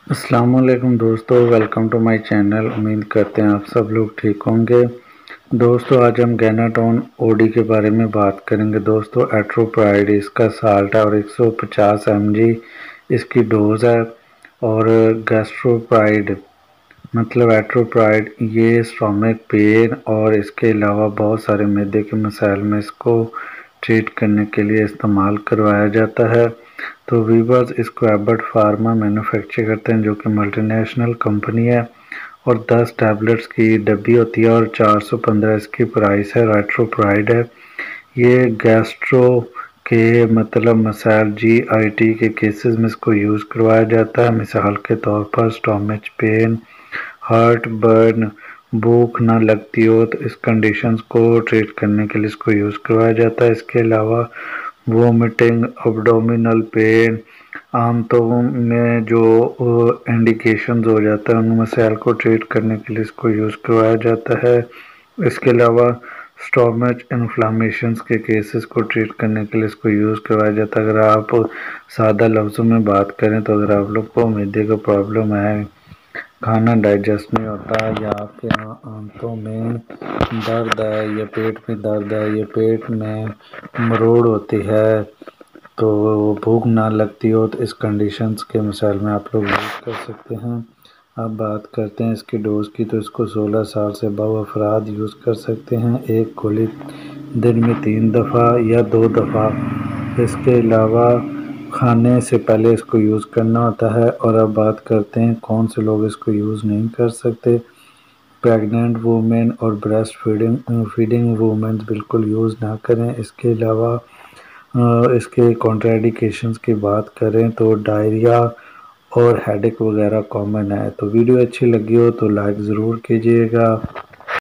السلام علیکم دوستو، ویلکم ٹو مائی چینل۔ امید کرتے ہیں آپ سب لوگ ٹھیک ہوں گے۔ دوستو آج ہم گیناٹون او ڈی کے بارے میں بات کریں گے۔ دوستو ایٹروپرائڈ اس کا سالٹ ہے اور 150 mg اس کی ڈوز ہے، اور گیسٹروپرائڈ مطلب ایٹروپرائڈ یہ اسٹامک پین اور اس کے علاوہ بہت سارے معدے کے مسائل میں اس کو ٹریٹ کرنے کے لیے استعمال کروایا جاتا ہے۔ تو ویورز اس کو ایبٹ فارما مینوفیکچر کرتے ہیں، جو کہ ملٹی نیشنل کمپنی ہے، اور 10 ٹیبلٹس کی ڈبی ہوتی ہے اور 415 اس کی پرائس ہے۔ ایٹروپرائڈ ہے یہ گیسٹرو کے مسائل GIT کے کیسز میں اس کو یوز کروایا جاتا ہے۔ مثال کے طور پر اسٹامچ پین، ہارٹ برن، بھوک نہ لگتی ہو تو اس کنڈیشنز کو ٹریٹ کرنے کے لیے اس کو یوز کروایا جاتا ہے۔ اس کے علاوہ وومٹنگ، ابڈومینل پین، آنتوں میں جو انڈیکیشنز ہو جاتا ہے ان مسائل کو ٹریٹ کرنے کے لیے اس کو یوز کروایا جاتا ہے۔ اس کے علاوہ اسٹامچ انفلامیشنز کے کیسز کو ٹریٹ کرنے کے لیے اس کو یوز کروایا جاتا ہے۔ اگر آپ سادہ لفظوں میں بات کریں تو اگر آپ لوگ کو معدے کا پرابلم ہے، کھانا ڈائجسٹ نہیں ہوتا، یا آپ کے آنتوں میں درد ہے، یا پیٹ میں درد ہے، یا پیٹ میں مروڑ ہوتی ہے، تو بھوک نہ لگتی ہو تو اس کنڈیشنز کے مسائل میں آپ لوگ یوز کر سکتے ہیں۔ اب بات کرتے ہیں اس کی ڈوز کی، تو اس کو 16 سال سے ابو افراد یوز کر سکتے ہیں، ایک گولی دن میں 3 دفعہ یا 2 دفعہ۔ اس کے علاوہ کھانے سے پہلے اس کو یوز کرنا ہوتا ہے۔ اور اب بات کرتے ہیں کون سے لوگ اس کو یوز نہیں کر سکتے۔ پریگننٹ وومن اور بریسٹ فیڈنگ وومن بالکل یوز نہ کریں۔ اس کے علاوہ اس کے کنٹرا انڈیکیشنز کی بات کریں تو ڈائریا اور ہیڈیک وغیرہ کامن ہے۔ تو ویڈیو اچھی لگی ہو تو لائک ضرور کیجیے گا۔